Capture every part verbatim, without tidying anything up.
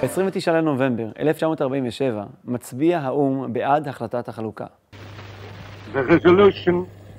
ב-עשרים ותשעה לנובמבר אלף תשע מאות ארבעים ושבע מצביע האו"ם בעד החלטת החלוקה. The resolution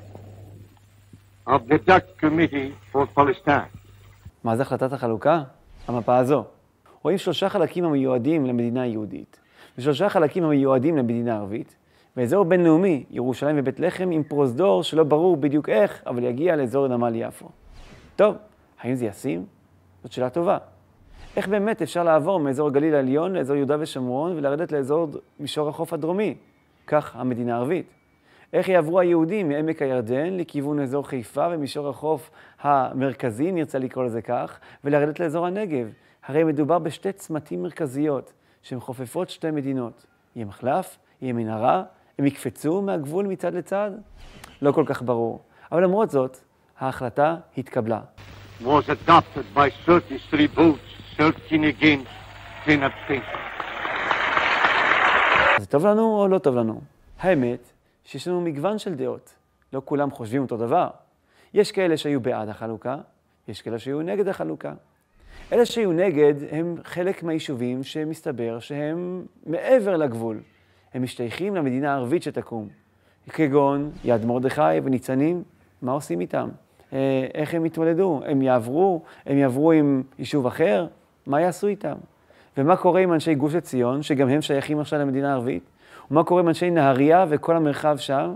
of the Dutch Committee for Palestine. מה זה החלטת החלוקה? המפה הזו. רואים שלושה חלקים המיועדים למדינה היהודית, ושלושה חלקים המיועדים למדינה ערבית, ואזור בינלאומי, ירושלים ובית לחם, עם פרוזדור שלא ברור בדיוק איך, אבל יגיע לאזור נמל יפו. טוב, האם זה ישים? זאת שאלה טובה. איך באמת אפשר לעבור מאזור הגליל העליון לאזור יהודה ושומרון ולרדת לאזור מישור החוף הדרומי? כך המדינה הערבית. איך יעברו היהודים מעמק הירדן לכיוון אזור חיפה ומישור החוף המרכזי, נרצה לקרוא לזה כך, ולרדת לאזור הנגב? הרי מדובר בשתי צמתים מרכזיות שהן חופפות שתי מדינות. יהיה מחלף, יהיה מנהרה, הם יקפצו מהגבול מצד לצד? לא כל כך ברור. אבל למרות זאת, ההחלטה התקבלה. Was adopted by thirty-three votes, thirteen against, ten abstentions. זה טוב לנו או לא טוב לנו? האמת שיש לנו מגוון של דעות. לא כולם חושבים אותו דבר. יש כאלה שהיו בעד החלוקה, יש כאלה שהיו נגד החלוקה. אלה שהיו נגד הם חלק מהיישובים שמסתבר שהם מעבר לגבול. הם משתייכים למדינה הערבית שתקום. כגון יד מרדכי וניצנים, מה עושים איתם? איך הם יתמודדו? הם יעברו? הם יעברו עם יישוב אחר? מה יעשו איתם? ומה קורה עם אנשי גוש עציון, שגם הם שייכים עכשיו למדינה הערבית? ומה קורה עם אנשי נהריה וכל המרחב שם?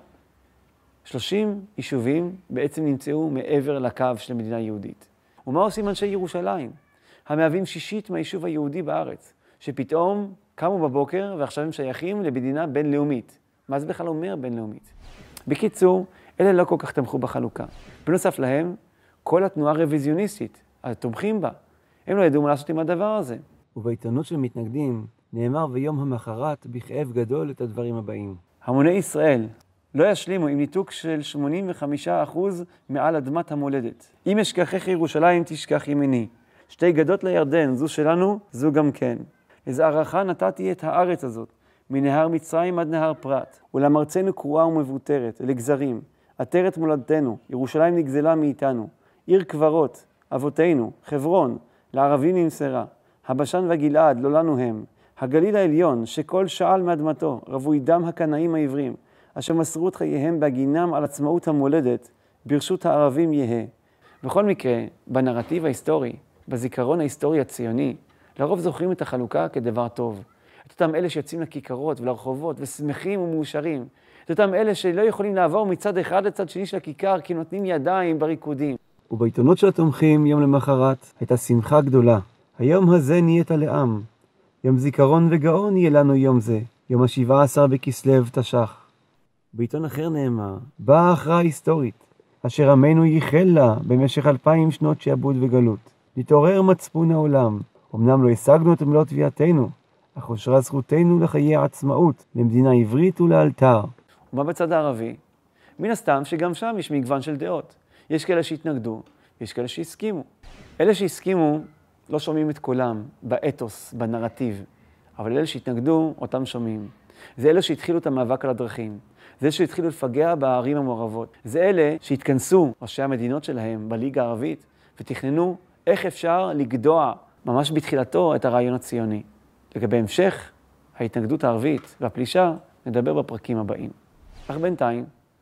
שלושים יישובים בעצם נמצאו מעבר לקו של המדינה היהודית. ומה עושים אנשי ירושלים? המהווים שישית מהיישוב היהודי בארץ, שפתאום קמו בבוקר ועכשיו הם שייכים למדינה בינלאומית. מה זה בכלל אומר בינלאומית? בקיצור, אלה לא כל כך תמכו בחלוקה. בנוסף להם, כל התנועה הרוויזיוניסטית, התומכים בה, הם לא ידעו מה לעשות עם הדבר הזה. ובעיתונות של מתנגדים נאמר ביום המחרת בכאב גדול את הדברים הבאים. המוני ישראל לא ישלימו עם ניתוק של שמונים וחמישה אחוז מעל אדמת המולדת. אם אשכחך ירושלים תשכח ימיני. שתי גדות לירדן, זו שלנו, זו גם כן. איזו הערכה נתתי את הארץ הזאת, מנהר מצרים עד נהר פרת, ולמרצנו קרועה ומבוטרת, לגזרים. עטרת מולדתנו, ירושלים נגזלה מאיתנו. עיר קברות, אבותינו, חברון, לערבים נמסרה. הבשן והגלעד, לא לנו הם. הגליל העליון, שכל שעל מאדמתו, רווי דם הקנאים העברים, אשר מסרו את חייהם בהגינם על עצמאות המולדת, ברשות הערבים יהא. בכל מקרה, בנרטיב ההיסטורי, בזיכרון ההיסטורי הציוני, לרוב זוכרים את החלוקה כדבר טוב. את אותם אלה שיוצאים לכיכרות ולרחובות ושמחים ומאושרים. את אותם אלה שלא יכולים לעבור מצד אחד לצד שני של הכיכר כי נותנים ידיים בריקודים. ובעיתונות של התומכים יום למחרת הייתה שמחה גדולה. היום הזה נהיית לעם. יום זיכרון וגאון יהיה לנו יום זה. יום השבעה עשר בכסלו תש"ח. בעיתון אחר נאמר, באה הכרעה היסטורית, אשר עמנו ייחל לה במשך אלפיים שנות שעבוד וגלות. נתעורר מצפון העולם. אמנם לא השגנו את מלוא תביעתנו, אך אושרה זכותנו לחיי עצמאות, למדינה עברית ולאלתר. ומה בצד הערבי? מן הסתם שגם שם יש מגוון של דעות. יש כאלה שהתנגדו, יש כאלה שהסכימו. אלה שהסכימו לא שומעים את קולם באתוס, בנרטיב, אבל אלה שהתנגדו, אותם שומעים. זה אלה שהתחילו את המאבק על הדרכים. זה אלה שהתחילו לפגע בערים המעורבות. זה אלה שהתכנסו, ראשי המדינות שלהם, בליגה הערבית, ותכננו איך אפשר לגדוע ממש בתחילתו את הרעיון הציוני. לגבי המשך ההתנגדות הערבית והפלישה, נדבר בפרקים הבאים. אך בינתיים,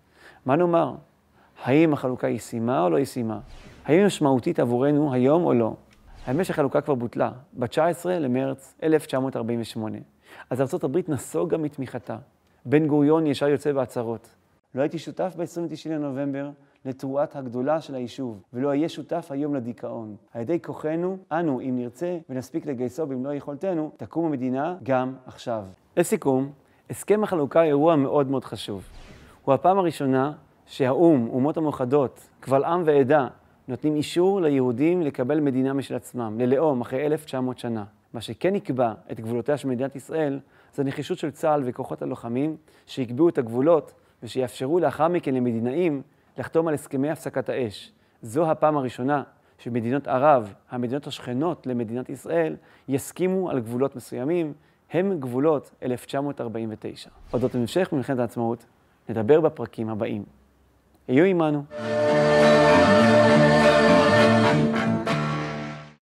מה נאמר? האם החלוקה היא ישימה או לא ישימה? האם היא משמעותית עבורנו היום או לא? האמת שהחלוקה כבר בוטלה, ב-תשעה עשר למרץ אלף תשע מאות ארבעים ושמונה. אז ארצות הברית נסוגה מתמיכתה. בן גוריון ישר יוצא בהצהרות. לא הייתי שותף ב-עשרים ותשעה לנובמבר לתרועת הגדולה של היישוב, ולא אהיה שותף היום לדיכאון. על ידי כוחנו, אנו, אם נרצה ונספיק לגייסו במלוא יכולתנו, תקום המדינה גם עכשיו. לסיכום, הסכם החלוקה הוא אירוע מאוד מאוד חשוב. הוא הפעם הראשונה שהאו"ם, אומות המאוחדות, קבל עם ועדה, נותנים אישור ליהודים לקבל מדינה משל עצמם, ללאום אחרי אלף תשע מאות שנה. מה שכן יקבע את גבולותיה של מדינת ישראל, זה נחישות של צה"ל וכוחות הלוחמים שיקבעו את הגבולות ושיאפשרו לאחר מכן למדינאים לחתום על הסכמי הפסקת האש. זו הפעם הראשונה שמדינות ערב, המדינות השכנות למדינת ישראל, יסכימו על גבולות מסוימים, הם גבולות אלף תשע מאות ארבעים ותשע. אודות המשך במלחמת העצמאות, נדבר בפרקים הבאים. היו עמנו.